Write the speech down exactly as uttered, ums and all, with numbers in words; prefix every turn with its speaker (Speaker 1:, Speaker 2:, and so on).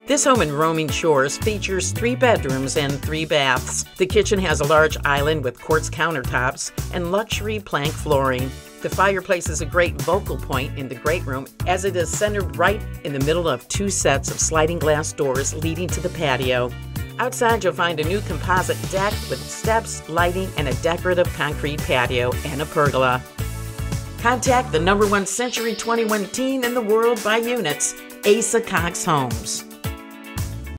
Speaker 1: This home in Roaming Shores features three bedrooms and three baths. The kitchen has a large island with quartz countertops and luxury plank flooring. The fireplace is a great focal point in the great room as it is centered right in the middle of two sets of sliding glass doors leading to the patio. Outside, you'll find a new composite deck with steps, lighting, and a decorative concrete patio and a pergola. Contact the number one Century twenty-one team in the world by units, Asa Cox Homes.